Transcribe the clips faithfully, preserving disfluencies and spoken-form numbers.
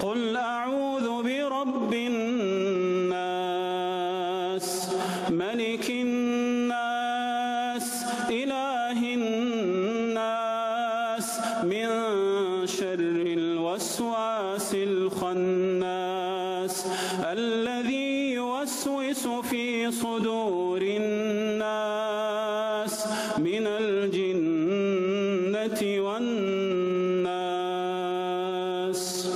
قل أعوذ برب الناس ملك الناس إله الناس من شر الوسواس الخناس الذي يوسوس في صدور الناس من الجنة والناس.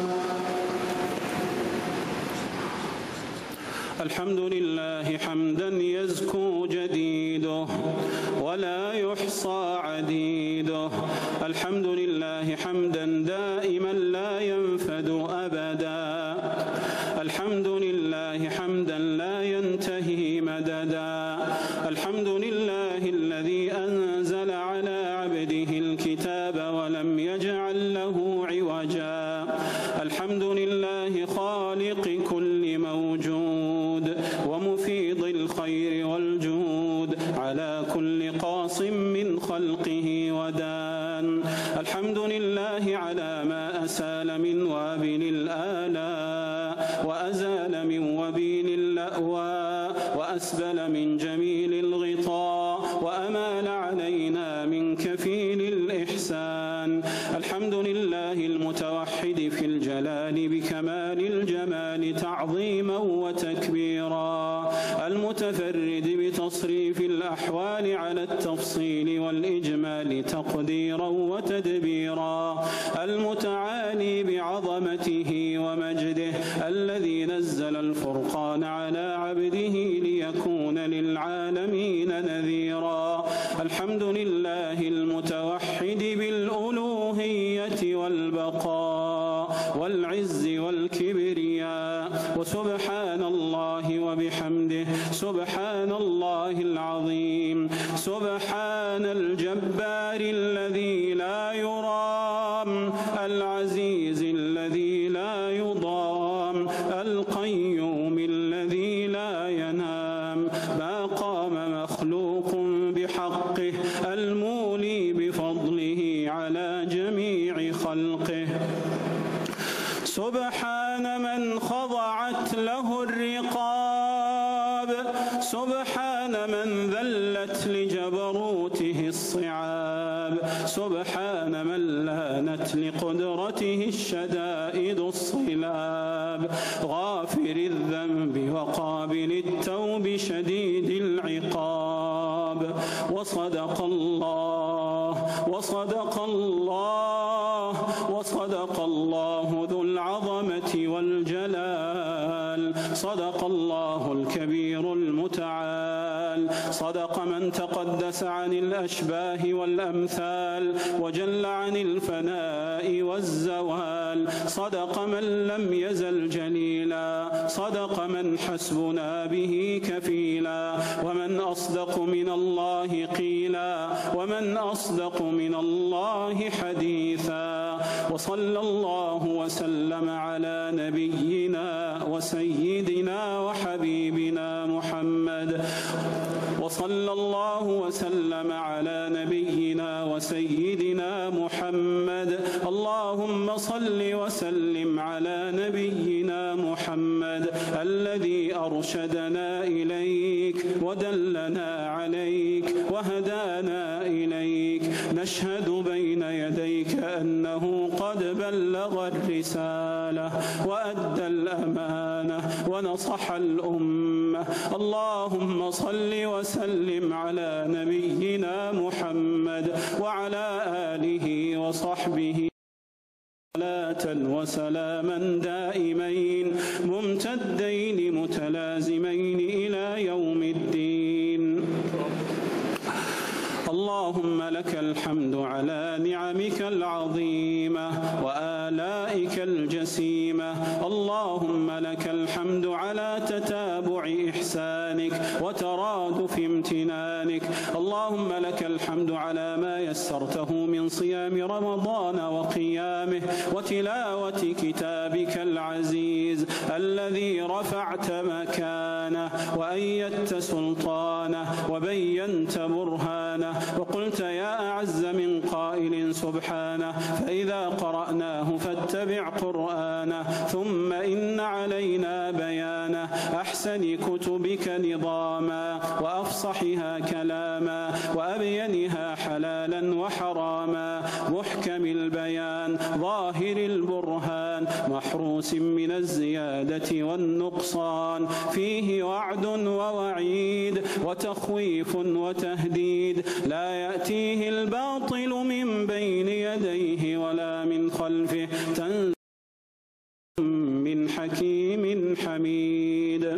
الحمد لله حمدا يزكو جديده ولا يحصى عديده. الحمد لله حمدا دائما لا ينفد أبدا. الحمد لله حمدا لا ينتهي مددا. الحمد لله الذي أنزل على عبده الكتاب ولم يجعل له عوجا. الحمد لله خالق كل موجود ومفيض الخير والجود على كل قاص من خلقه ودان. الحمد لله على ما أسال من وابل الآلاء وأزال من وبيل اللأواء وأسبل من جميل الغطاء وأمال علينا من كفيل الإحسان. الحمد لله المتوحد في الجلال بكمال الجمال تعظيما وتكبيرا، المتفرد بتصريف الأحوال على التفصيل والإجمال تقديرا وتدبيرا، المتعالي بعظمته ومجده الذي نزل الفرقان على عبده ليكون للعالمين نذيرا. الحمد لله المتوحد بالألوهية والبقاء والعز والكبرياء. وسبحان الله وبحمده سبحان الله العظيم. سبحان الجبار الذي لا يرام، العزيز الذي لا يضام، القيوم الذي لا ينام، ما قام مخلوق بحقه، المولي بفضله على جميع خلقه. سبحان من خضعت له الرقاب، سبحان من ذلت لجبروته الصعاب، سبحان من لانت لقدرته الشدائد الصلاب، غافر الذنب وقابل التوب شديد العقاب. وصدق الله وصدق الله وصدق الله ذو العظمة والجلال. صدق الله الكبير المتعال. صدق من تقدس عن الأشباه والأمثال وجل عن الفناء والزوال. صدق من لم يزل جليلا. صدق من حسبنا به كفيلا. ومن أصدق من الله قيلا، ومن أصدق من الله حديثا. وصلى الله وسلم على نبينا وسيدنا وحبيبنا محمد. وصلى الله وسلم على نبينا وسيدنا محمد. اللهم صل وسلم على نبينا محمد الذي أرشدنا إليك ودلنا عليك وهدانا إليك. نشهد بين يديك أنه قد بلغ الرسالة وأدى الأمانة ونصح الأمة. اللهم صل وسلم على نبينا محمد وعلى آله وصحبه صلاة وسلاما دائمين ممتدين متلازمين إلى يوم الدين. اللهم لك الحمد على نعمك العظيمة وآلائك الجسيمة. اللهم لك الحمد على تتابع إحسانك وترادف امتنانك. اللهم لك الحمد على ما يسرته من صيام رمضان وقيامه وتلاوة كتابك العزيز الذي رفعت مكانه وأيدت سلطانه وبينت برهانه. وقلت يا أعز من قائل سبحانه فإذا قرأناه فاتبع قرآنه ثم إن علينا بيانه أحسن كتبك نظاما وأفصحها كلاما وأبينها حلالا وحراما محكم البيان ظاهر البرهان محروس من الزيادة والنقصان فيه وعد ووعيد وتخويف وتهديد لا يأتيه الباطل من بين يديه ولا من خلفه تنزيل من حكيم حميد.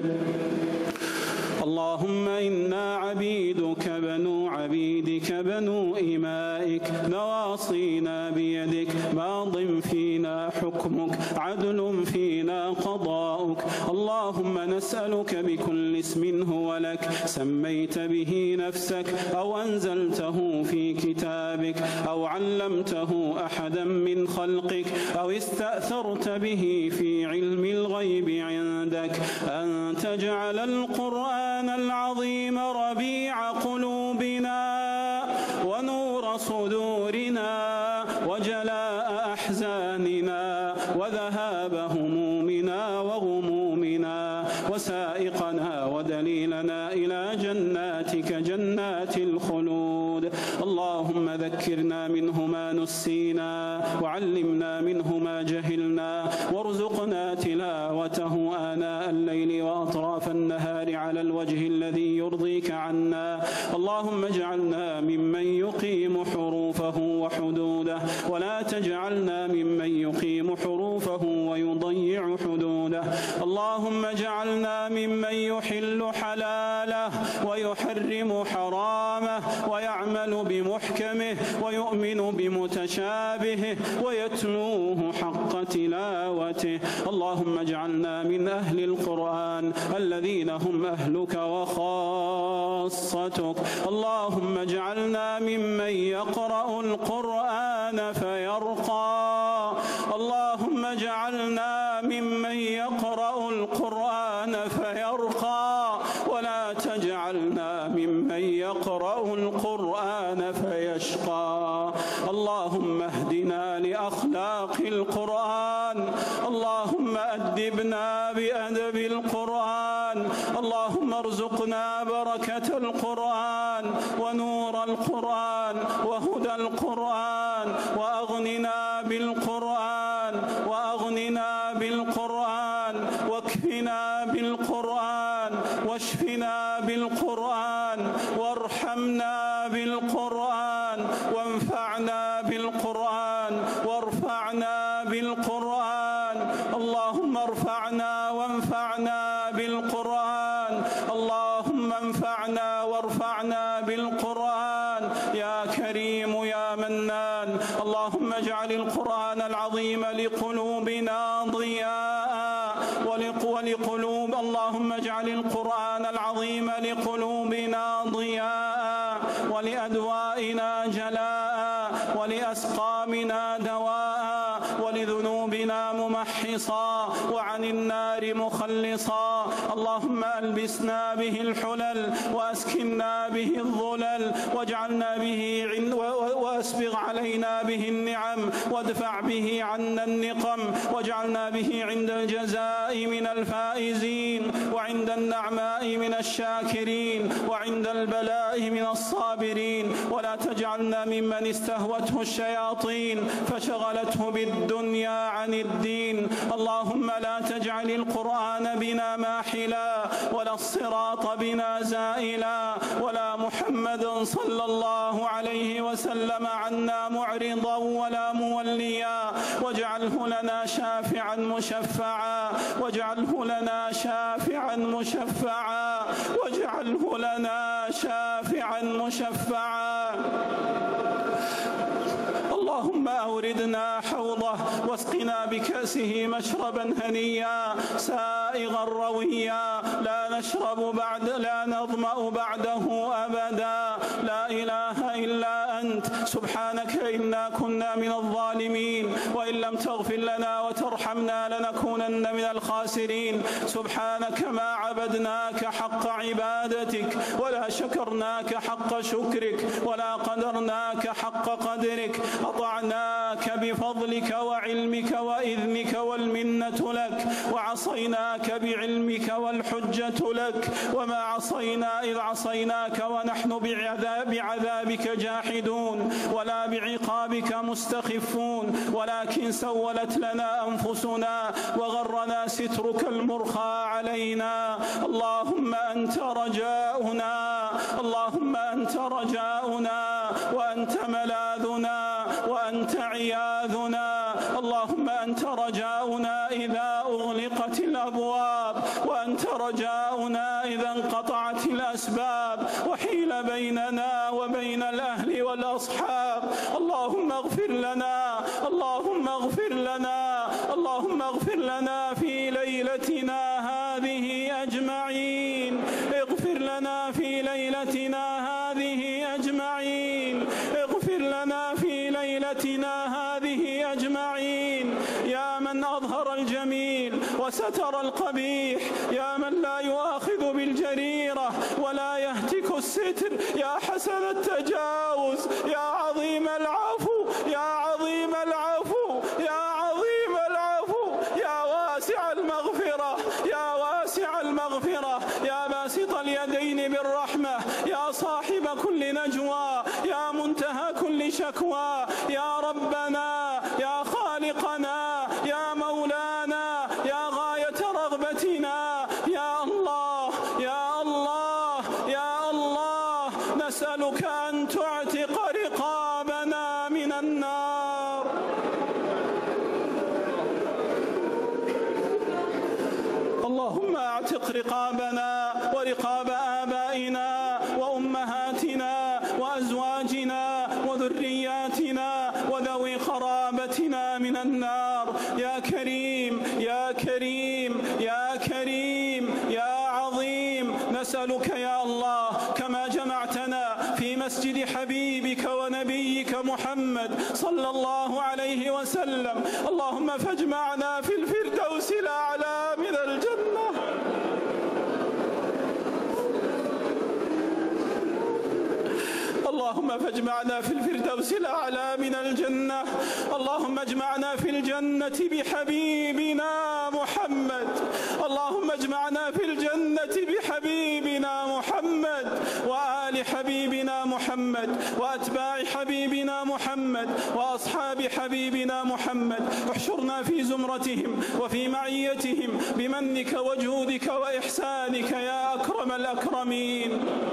اللهم إنا عبيدك بنو عبيدك بنو إمائك نواصينا بيدك ماض فينا حكمك عدل فينا قضاؤك. اللهم نسألك بكل اسم هو لك سميت به نفسك أو أنزلته في كتابك أو علمته أحدا من خلقك أو استأثرت به في علم الغيب عندك أن تجعل القرآن العظيم ربيع قلوبنا ونور صدورنا وجلاء أحزاننا وذهاب همومنا وغمومنا وسائقنا ودليلنا إلى جناتك جنات الخلود. اللهم ذكرنا منه ما نسينا وعلمنا منه ما جهلنا وارزقنا تلاوته آناء الليل وأطراف النهار على الوجه الذي يرضيك عنا. اللهم اجعلنا ممن يقيم حروفه وحدوده ولا تجعلنا ممن يقيم حروفه ويضيع حدوده. اللهم اجعلنا ممن يحل حلاله ويحرم حرامه ويعمل بمحكمه ويؤمن بمتشابهه ويتلوه حق تلاوته. اللهم اجعلنا من أهل القرآن الذين هم أهلك وخاصتك. اللهم اجعلنا ممن يقرأ القرآن فيرقى. اللهم اجعلنا ممن يقرأ القرآن فيرقى ولا تجعلنا ممن يقرأ القرآن فيشقى. اللهم اهدنا لأخلاق القرآن. اللهم أدبنا بأدب القرآن. اللهم ارزقنا بركة القرآن ونور القرآن وهدى القرآن وأغننا بالقرآن وأغننا بالقرآن واكفنا بالقرآن واشفنا بالقرآن وارحمنا بالقرآن وانفعنا بالقرآن وارفعنا بالقرآن. اللهم ارفعنا وانفعنا بالقرآن. اللهم انفعنا وارفعنا بالقرآن يا كريم يا منان. اللهم اجعل القرآن العظيم لقلوبنا ضياء ولقلوب اللهم اجعل القرآن العظيم لقلوبنا ضياء ولأدوائنا جلاء ولأسقامنا دواء ولذنوبنا ممحصا وعن النار مخلصا. اللهم ألبسنا به الحلل وأسكننا به الظلل واجعلنا به وأسبغ علينا به النعم وادفع به عنا النقم واجعلنا به عند الجزاء من الفائزين وعند النعماء من الشاكرين وعند البلاء من الصابرين. ولا تجعلنا ممن استهوته الشياطين فشغلته بالدنيا عن الدين. اللهم لا تجعل القرآن بنا ماحلا ولا الصراط بنا زائلا ولا محمد صلى الله عليه وسلم عنا معرضا ولا موليا. واجعله لنا شافعا مشفعا واجعله لنا شافعا مشفعا واجعله لنا شافعا مشفعا. اللهم أوردنا حوضه واسقنا بكأسه مشربا هنيا سائغا رويا لا نشرب بعد لا نظمأ بعده أبدا. لا إله إلا أنت سبحانك إنا كنا من الظالمين وإن لم تغفر لنا وترحمنا لنكونن من الخاسرين. سبحانك ما عبدناك حق عبادتك ولا شكرناك حق شكرك ولا قدرناك حق قدرك. أطعنا أطعناك بفضلك وعلمك وإذنك والمنة لك، وعصيناك بعلمك والحجة لك، وما عصينا إذ عصيناك ونحن بعذاب بعذابك جاحدون ولا بعقابك مستخفون، ولكن سولت لنا أنفسنا وغرنا سترك المرخى علينا. اللهم أنت رجاؤنا، اللهم أنت رجاؤنا وأنت ملاذنا وأنت عياذنا. اللهم أنت رجاؤنا إذا أغلقت الأبواب، وأنت رجاؤنا إذا انقطعت الأسباب وحيل بيننا وبين الأهل والأصحاب. اللهم اغفر لنا، اللهم اغفر لنا، اللهم اغفر لنا في ليلتنا هذه أجمعين، اغفر لنا في ليلتنا هذه أجمعين، اغفر لنا في ليلتنا هذه أجمعين. يا من أظهر الجميل وستر القبيح، يا من لا يؤاخذ بالجريرة ولا يهتك الستر، يا حسن التجاوز، يا عظيم العفو، يا عظيم العفو، يا عظيم العفو، يا واسع المغفرة، يا واسع المغفرة، يا باسط اليدين بالرحمة، يا صاحب كل نجوى، يا منتهى كل شكوى، يا ربنا، يا خالقنا، يا مولانا، يا غاية رغبتنا، يا الله، يا الله، يا الله، نسألك أن تعتق رقابنا من النار. اللهم اعتق رقابنا ورقاب آبائنا وأمهاتنا وأزواجنا وذرياتنا وذوي قرابتنا من النار. يا كريم، يا كريم، يا كريم، يا عظيم، نسألك يا الله كما جمعتنا في مسجد حبيبك ونبيك محمد صلى الله عليه وسلم، اللهم فاجمعنا في الفردوس الأعلى من الجنة. اللهم فاجمعنا في الفردوس الأعلى من الجنة. اللهم اجمعنا في الجنة بحبيبنا محمد، اللهم اجمعنا في الجنة بحبيبنا محمد وآل حبيبنا محمد وأتباع حبيبنا محمد وأصحاب حبيبنا محمد. احشرنا في زمرتهم وفي معيتهم بمنك وجودك وإحسانك يا أكرم الأكرمين.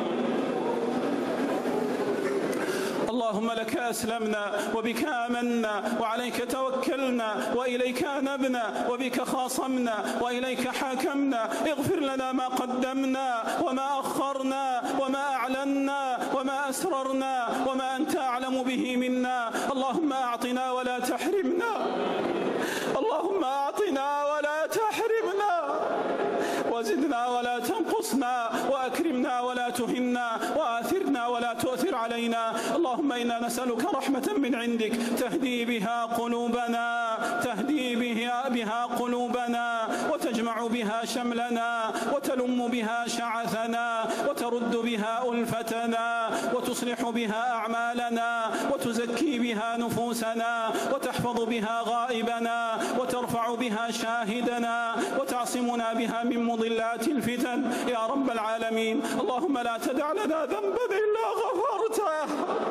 اللهم لك أسلمنا وبك آمنا وعليك توكلنا وإليك أنبنا وبك خاصمنا وإليك حاكمنا. اغفر لنا ما قدمنا وما أخرنا وما أعلنا وما أسررنا وما أنت أعلم به منا. اللهم أعطنا ولا تحرمنا، اللهم أعطنا ولا تحرمنا، وزدنا ولا تنقصنا، وأكرمنا ولا تهنا، وآثرنا ولا تؤثر علينا. اللهم إنا نسألك رحمة من عندك تهدي بها قلوبنا، تهدي بها, بها قلوبنا وتجمع بها شملنا وتلم بها شعثنا وترد بها ألفتنا وتصلح بها أعمالنا وتزكي بها نفوسنا وتحفظ بها غائبنا وترفع بها شاهدنا وتعصمنا بها من مضلات الفتن يا رب العالمين. اللهم لا تدع لنا ذنبا إلا غفرته،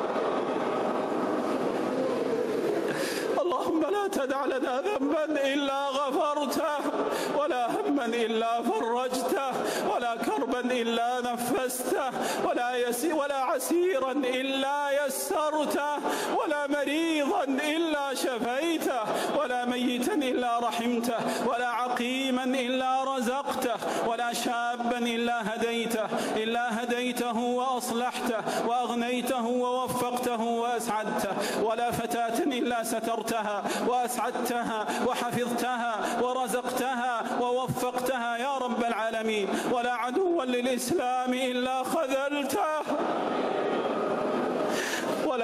اللهم لا تدع لنا ذنبا إلا غفرته، ولا هما إلا فرجته، ولا كربا إلا نفسته، ولا يسي ولا عسيرا إلا يسرته، ولا مريضا إلا شفيته، ولا ميتا إلا رحمته، ولا عقيما إلا رزقته، ولا شابا إلا هديته إلا هديته وأصلحته وأغنيته ووفقته وأسعدته، ولا فتاة إلا سترتها وأسعدتها وحفظتها ورزقتها ووفقتها يا رب العالمين، ولا عدوا للإسلام إلا خذلته، ولا عدوا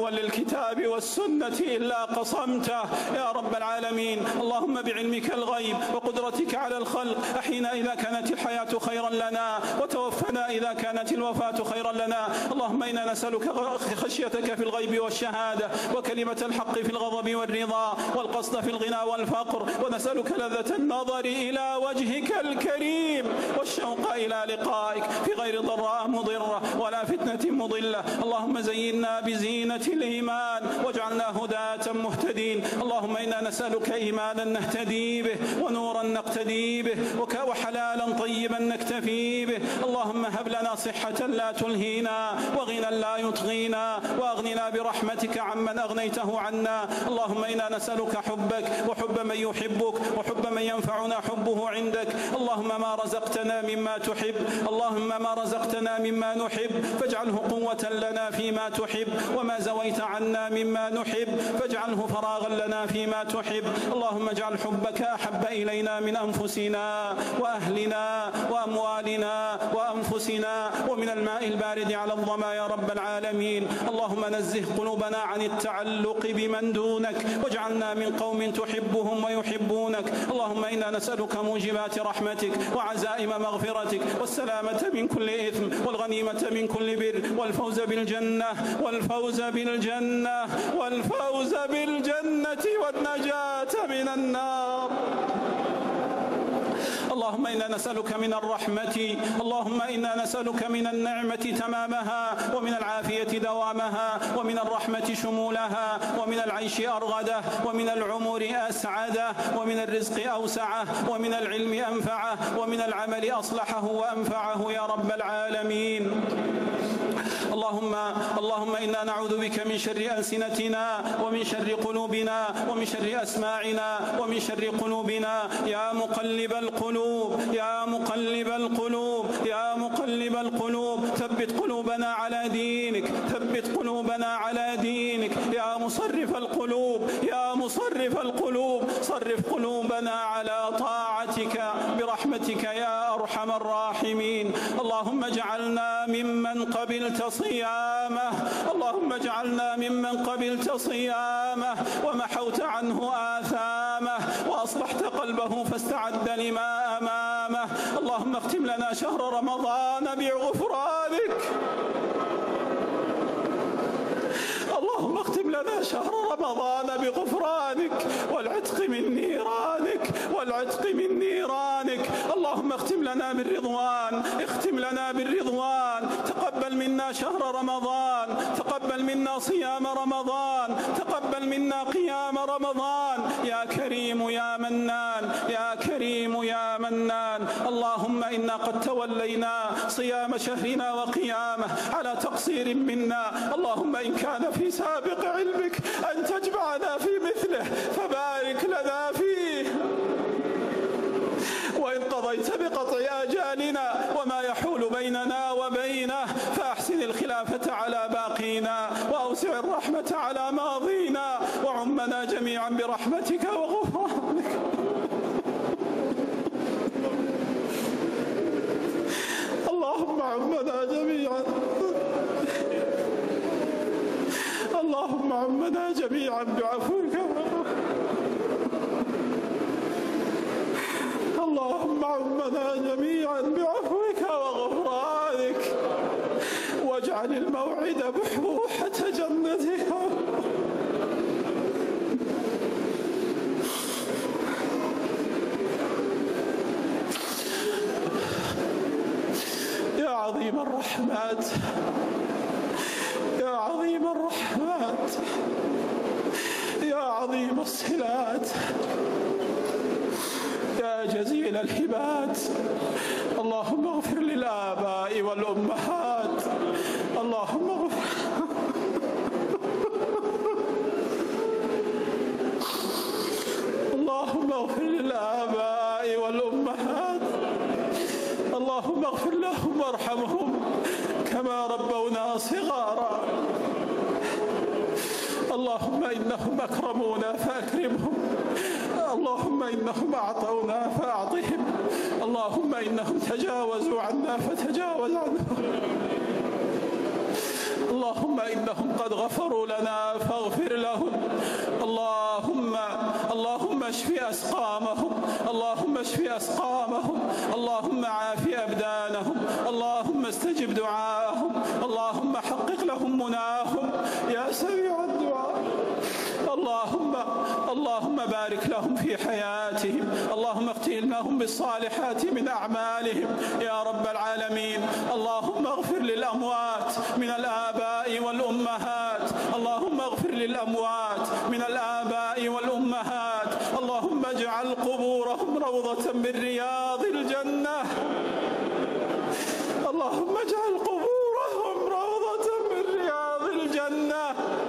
عدوا للكتاب والسنة إلا قصمته يا رب العالمين. اللهم بعلمك الغيب وقدرتك على الخلق أحينا إذا كانت الحياة خيرا لنا وتوفنا إذا كانت الوفاة خيرا لنا. اللهم إنا نسألك خشيتك في الغيب والشهادة وكلمة الحق في الغضب والرضا والقصد في الغنى والفقر، ونسألك لذة النظر إلى وجهك الكريم والشوق إلى لقائك في غير ضراء مضرة ولا فتنة مضلة. اللهم زينا بزينة الإيمان واجعلنا هداة مهتدين. اللهم إنا نسألك إيمانا نهتدي به ونورا نقتدي به وحلالا طيبا نكتفي به. اللهم هب لنا صحة لا تلهينا وغنى لا يطغينا وأغننا برحمتك عمن أغنيته عنا. اللهم إنا نسألك حبك وحب من يحبك وحب من ينفعنا حبه عندك. اللهم ما رزقتنا مما تحب اللهم ما رزقتنا مما نحب فاجعله قوة لنا فيما تحب، وما زويت عنا مما نحب فاجعله فراغا لنا فيما تحب. اللهم اجعل حبك أحب إلينا من أنفسنا وأهلنا وأموالنا وأنفسنا ومن الماء البارد على الظما يا رب العالمين. اللهم نزه قلوبنا عن التعلق بمن دونك واجعلنا من قوم تحبهم ويحبونك. اللهم إنا نسألك موجبات رحمتك وعزائم مغفرتك والسلامة من كل إثم والغنيمة من كل بر والفوز بالجنة والفوز بالجنة والفوز بالجنة والنجاة من النار. اللهم إنا نسألك من الرحمة اللهم إنا نسألك من النعمة تمامها ومن العافية دوامها ومن الرحمة شمولها ومن العيش أرغده ومن العمر أسعده ومن الرزق أوسعه ومن العلم أنفعه ومن العمل أصلحه وأنفعه يا رب العالمين. اللهم اللهم إنا نعوذ بك من شر ألسنتنا ومن شر قلوبنا ومن شر أسماعنا ومن شر قلوبنا يا مقلب القلوب يا مقلب القلوب يا مقلب القلوب ثبت قلوبنا على دينك ثبت قلوبنا على دينك يا مصرف القلوب يا مصرف القلوب صرف قلوبنا على طاعتك برحمتك يا أرحم الراحمين. اللهم اجعلنا ممن قبلت صيامه اللهم اجعلنا ممن قبلت صيامه ومحوت عنه آثامه وأصلحت قلبه فاستعد لما أمامه. اللهم اختم لنا شهر رمضان بغفرانك اللهم اختم لنا شهر رمضان بغفرانك والعتق من نيرانك والعتق من نيرانك. اللهم اختم لنا بالرضوان اختم لنا بالرضوان. تقبل منا شهر رمضان تقبل منا صيام رمضان تقبل منا قيام رمضان يا كريم يا منان يا كريم يا منان. اللهم إنا قد تولينا صيام شهرنا وقيامه على تقصير منا. اللهم إن كان في سابق علمك أن تجمعنا في مثله فبارك لنا فيه، وإن قضيت بقطع آجالنا وما يحول بيننا وبينه فأحسن الخلافة على باقينا وأوسع الرحمة على ماضينا وعمنا جميعا برحمتك وغفرانك. اللهم عمنا جميعا اللهم عمنا جميعا بعفوك اللهم عمنا جميعا بعفوك وغفرانك واجعل الموعد بحبوحة جنتك. يا عظيم الرحمات يا عظيم الرحمات يا عظيم الصلات يا جزيل الهبات. اللهم اغفر للآباء والأمهات اللهم اغفر اللهم اغفر للآباء والأمهات اللهم اغفر لهم وارحمهم كما ربونا صغارا. اللهم إنهم أكرمونا فأكرمهم اللهم إنهم أعطونا فأعطهم اللهم إنهم تجاوزوا عنا فتجاوز عنهم. اللهم إنهم قد غفروا لنا فاغفر لهم. اللهم اللهم اشف أسقامهم، اللهم اشف أسقامهم، اللهم عاف أبدانهم، اللهم استجب دعاءهم، اللهم حقق لهم مناهم يا سميع الدعاء. اللهم اللهم بارك لهم في حياتهم، اللهم اختم لهم بالصالحات من أعمالهم يا رب العالمين. اللهم اغفر للأموات من الآباء والأمهات، اللهم اغفر للأموات من الآباء والأمهات. اللهم اجعل قبورهم روضة من رياض الجنة، اللهم اجعل قبورهم روضة من رياض الجنة.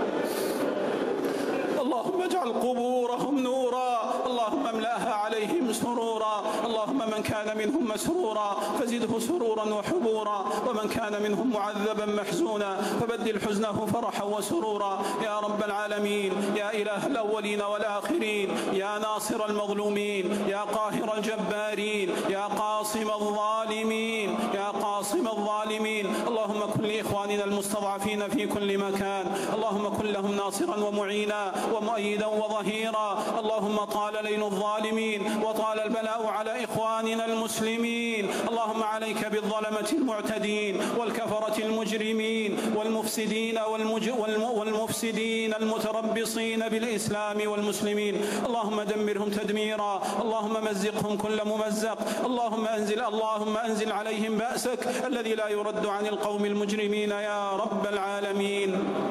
اللهم اجعل قبورهم نورا، اللهم املأها عليهم سرورا. اللهم من كان منهم مسرورا فزده سرورا وحبورا، ومن كان منهم معذبا محزونا فبدل حزنه فرحا وسرورا يا رب العالمين. يا إله الأولين والآخرين، يا ناصر المظلومين، يا قاهر الجبارين، يا قاصم الظالمين، يا قاصم الظالمين. اللهم كن لإخواننا المستضعفين في كل مكان، اللهم كن لهم ناصرا ومعينا ومؤيدا وظهيرا. اللهم طال ليل الظالمين وطال البلاء على إخواننا المسلمين. اللهم عليك بالظلمة المعتدين والكفرة المجرمين والمفسدين والمج... والم... والمفسدين المتربصين بالإسلام والمسلمين. اللهم دمرهم تدميرا، اللهم مزقهم كل ممزق. اللهم أنزل اللهم أنزل عليهم بأسك الذي لا يرد عن القوم المجرمين يا رب العالمين.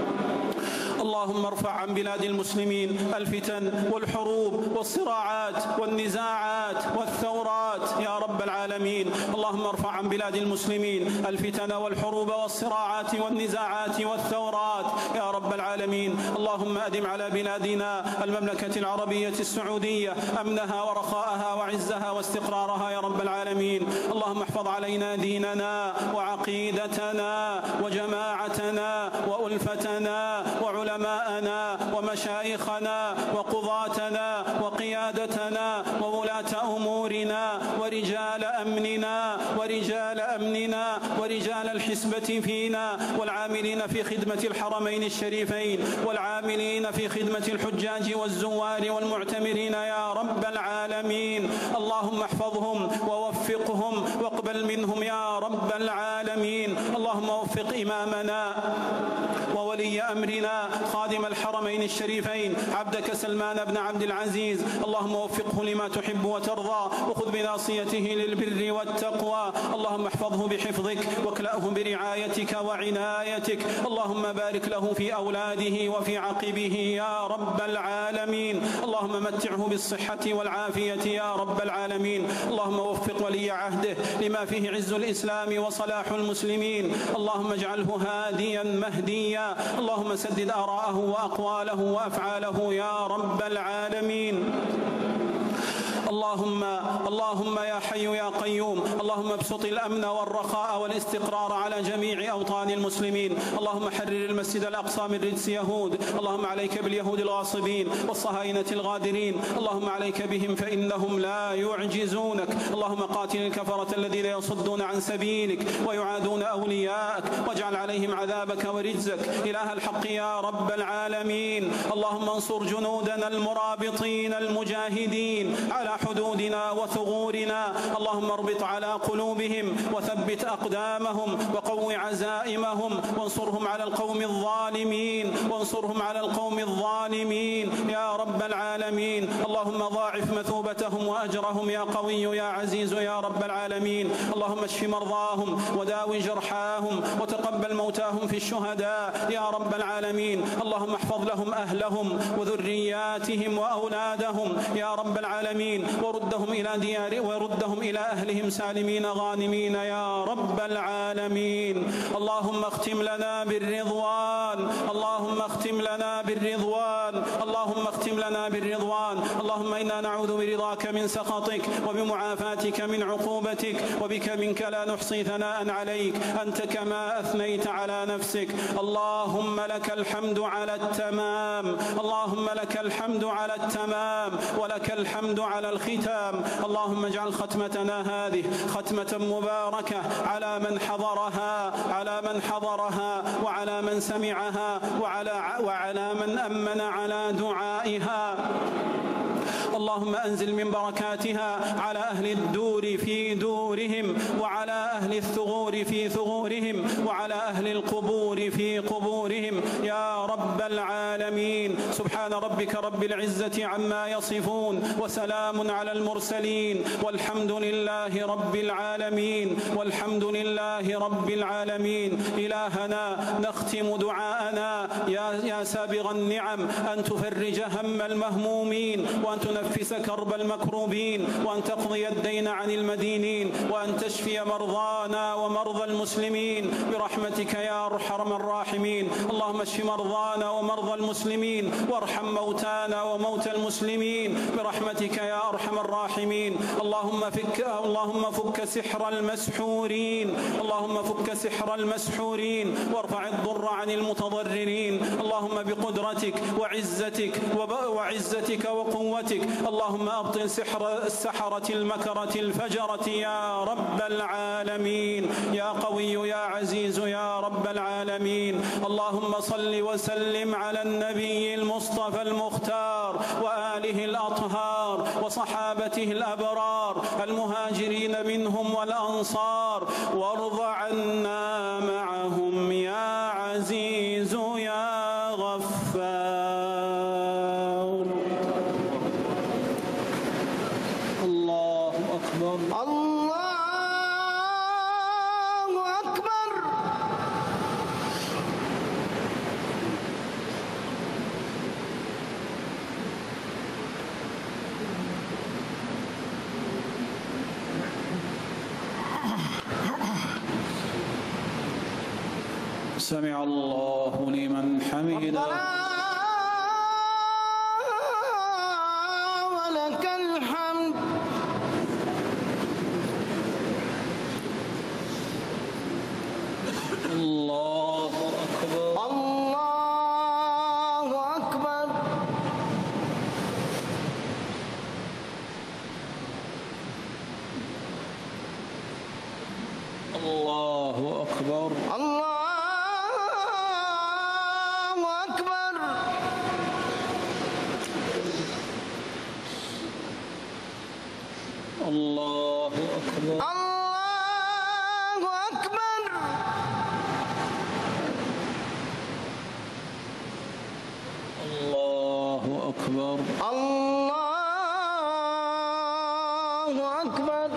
اللهم ارفع عن بلاد المسلمين الفتن والحروب والصراعات والنزاعات والثورات يا رب العالمين. اللهم ارفع عن بلاد المسلمين الفتن والحروب والصراعات والنزاعات والثورات يا رب العالمين. اللهم أدم على بلادنا المملكة العربية السعودية أمنها ورخاءها وعزها واستقرارها يا رب العالمين. اللهم احفظ علينا ديننا وعقيدتنا وجماعتنا وألفتنا وعلماءنا ومشايخنا وقضاتنا وقيادتنا وولاة أمورنا ورجال أمننا ورجال أمننا ورجال الحسبة فينا والعاملين في خدمة الحرمين الشريفين والعاملين في خدمة الحجاج والزوار والمعتمرين يا رب العالمين. اللهم احفظهم ووفقهم واقبل منهم يا رب العالمين. اللهم وفق إمامنا وولي أمرنا خادم الحرمين الشريفين عبدك سلمان بن عبد العزيز، اللهم وفقه لما تحب وترضى وخذ بناصيته للبر والتقوى. اللهم احفظه بحفظك واكلأه برعايتك وعنايتك. اللهم بارك له في أولاده وفي عقبه يا رب العالمين. اللهم متعه بالصحة والعافية يا رب العالمين. اللهم وفق ولي عهده لما فيه عز الإسلام وصلاح المسلمين. اللهم اجعله هاديا مهديا. اللهم سدد آراءه وأقواله وأفعاله يا رب العالمين. اللهم اللهم يا حي يا قيوم، اللهم ابسط الأمن والرخاء والاستقرار على جميع أوطان المسلمين. اللهم حرر المسجد الأقصى من رجس يهود. اللهم عليك باليهود الغاصبين والصهاينة الغادرين. اللهم عليك بهم فإنهم لا يعجزونك. اللهم قاتل الكفرة الذين يصدون عن سبيلك ويعادون أولياءك واجعل عليهم عذابك ورجزك إله الحق يا رب العالمين. اللهم انصر جنودنا المرابطين المجاهدين على حدودنا وثغورنا. اللهم اربط على قلوبهم وثبت أقدامهم وقو عزائمهم وانصرهم على القوم الظالمين وانصرهم على القوم الظالمين يا رب العالمين. اللهم ضاعف مثوبتهم وأجرهم يا قوي يا عزيز يا رب العالمين. اللهم اشف مرضاهم وداوي جرحاهم وتقبل موتاهم في الشهداء يا رب العالمين. اللهم احفظ لهم أهلهم وذرياتهم وأولادهم يا رب العالمين، وردهم إلى ديار وردهم إلى أهلهم سالمين غانمين يا رب العالمين. اللهم اختم لنا بالرضوان، اللهم اختم لنا بالرضوان، اللهم اختم واختم لنا بالرضوان. اللهم إنا نعوذ برضاك من سخطك وبمعافاتك من عقوبتك، وبك منك لا نحصي ثناء عليك أنت كما أثنيت على نفسك. اللهم لك الحمد على التمام، اللهم لك الحمد على التمام، ولك الحمد على الختام. اللهم اجعل ختمتنا هذه ختمة مباركة على من حضرها على من حضرها وعلى من سمعها وعلى وعلى من أمن على دعائها. اللهم أنزل من بركاتها على أهل الدور في دورهم، وعلى أهل الثغور في ثغورهم، وعلى أهل القبور في قبورهم يا رب العالمين. سبحان ربك رب العزة عما يصفون، وسلام على المرسلين، والحمد لله رب العالمين، والحمد لله رب العالمين. إلهنا نختم دعاءنا يا يا سابغ النعم أن تفرج هم المهمومين، وأن تنفس كرب المكروبين، وأن تقضي الدين عن المدينين، وأن تشفي مرضانا ومرضى المسلمين برحمتك يا أرحم الراحمين. اللهم اشف مرضانا ومرضى المسلمين، وارحم موتانا وموتى المسلمين برحمتك يا أرحم الراحمين. اللهم فك اللهم فك سحر المسحورين، اللهم فك سحر المسحورين، وارفع الضر عن المتضررين. اللهم بقدرتك وعزتك وعزتك وقوتك اللهم أبطل سحر السحرة المكرة الفجرة يا رب العالمين. يا قوي يا عزيز يا رب العالمين. اللهم صل وسلم على النبي المصطفى المختار وآله الأطهار وصحابته الأبرار المهاجرين منهم والأنصار، وارض عنا معهم يا عزيز يا غفار. الله أكبر، الله أكبر. سمع الله لمن حمده. ولك الحمد. الله أكبر، الله أكبر. الله أكبر، الله أكبر. الله أكبر، الله أكبر. الله أكبر، الله أكبر.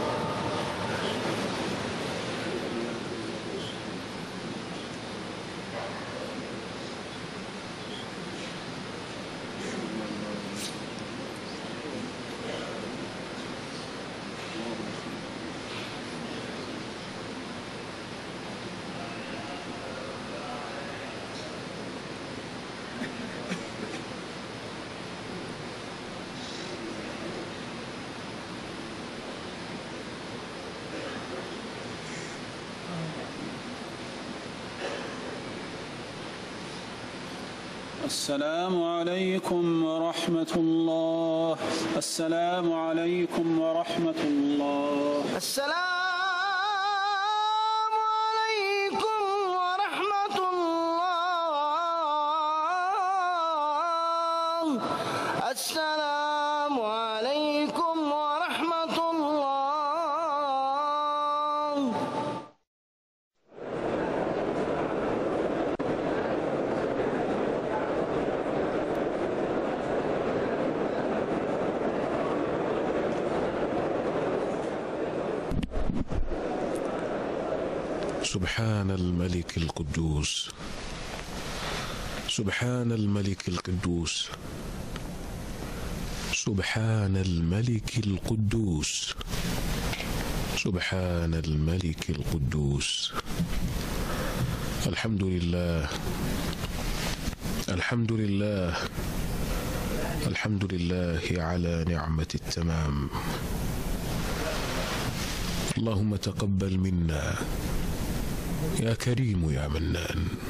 السلام عليكم ورحمة الله. السلام عليكم ورحمة الله. السلام عليكم ورحمة الله. السلام عليكم ورحمة الله. سبحان الملك القدوس، سبحان الملك القدوس، سبحان الملك القدوس، سبحان الملك القدوس. الحمد لله، الحمد لله، الحمد لله على نعمة التمام. اللهم تقبل منا يا كريم يا منان.